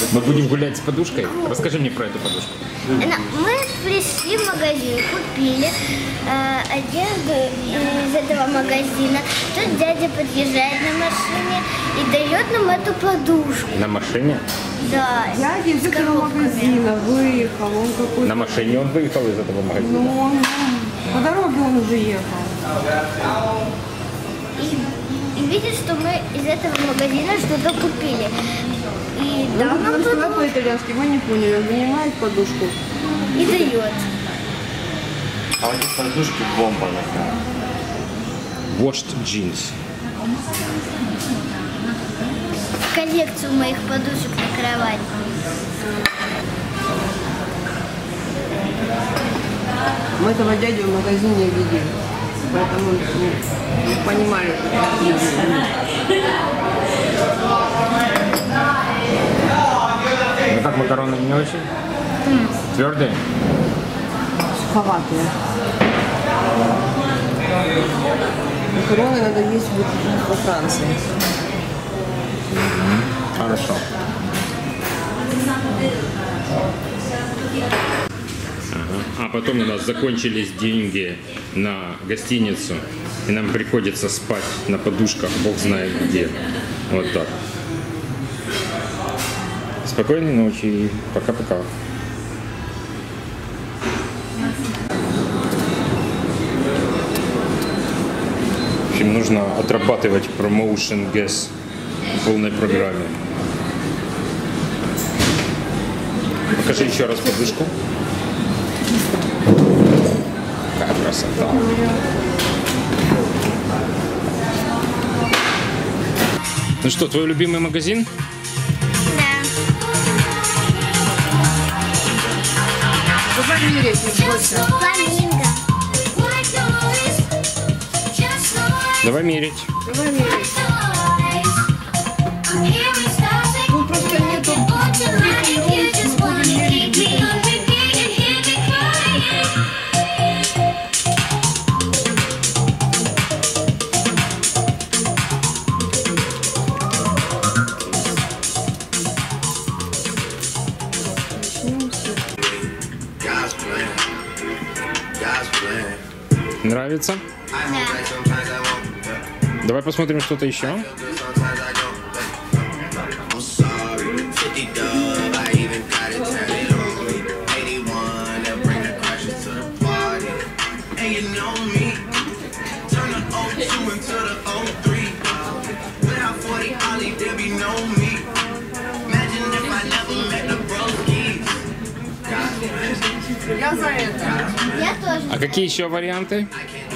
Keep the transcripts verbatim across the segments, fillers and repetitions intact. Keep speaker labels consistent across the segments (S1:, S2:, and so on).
S1: Мы будем гулять с подушкой? Расскажи мне про эту подушку.
S2: Мы пришли в магазин, купили э, одежду из этого магазина. Тут дядя подъезжает на машине и дает нам эту подушку.
S1: На машине?
S2: Да.
S3: Дядя из этого магазина выехал. Он какой-то...
S1: На машине он выехал из этого магазина?
S3: Ну, он, по дороге он уже ехал.
S2: И, и видит, что мы из этого магазина что-то купили. И
S3: Он
S2: дал нам
S3: сказал
S2: подушку.
S3: по-итальянски, мы не поняли. Он вынимает подушку.
S2: И дает.
S4: А вот эти подушки бомба такая.
S1: Washed jeans.
S2: Коллекцию моих подушек на кровать.
S3: Мы этого дядю в магазине видели. Поэтому ну, не понимали.
S1: Ну как, макароны не очень? Mm. Твердые?
S3: Суховатые. Макароны надо есть вот во Франции.
S1: Mm-hmm. Хорошо. Ага. А потом у нас закончились деньги на гостиницу, и нам приходится спать на подушках, бог знает где. Вот так. Спокойной ночи и пока-пока. В общем, нужно отрабатывать промоушен ГЭС в полной программе. Покажи еще раз подушку. Какая красота. Ну что, твой любимый магазин?
S3: Давай мерить, больше.
S2: Фламинго.
S1: Давай мерить.
S3: Давай мерить. Ну просто нету.
S1: Нравится?
S2: Да.
S1: Давай посмотрим что-то еще.
S3: Я за это.
S2: Я тоже.
S1: А какие еще варианты?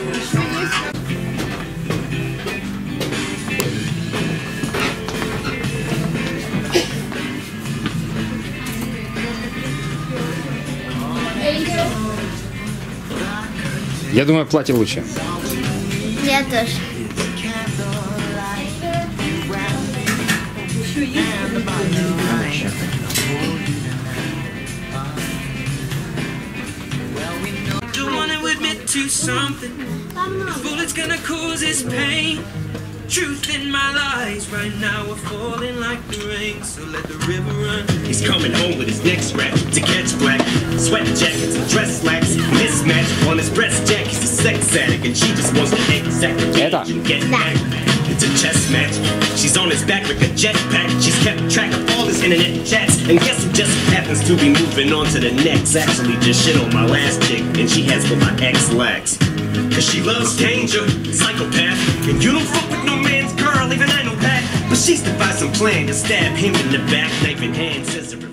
S1: Я думаю, платье лучше.
S2: Я тоже.
S5: To something, all it's gonna cause is pain. Truth in my lies right now are falling like the rain, so let the river run.
S6: He's coming home with his next rap to catch black sweat jackets and dress slacks. Mismatch on his breast jack. He's a sex addict and she just wants to exact revenge and get back. It's a chess match. She's on his back like a jetpack. She's kept track of all his internet chats, and guess who just happens to be moving on to the next. Actually just shit on my last chick, and she has what my ex lacks. Cause she loves danger, psychopath, and you don't fuck with no man's girl, even I know that. But she's devised some plan to stab him in the back, knife in hand, scissor.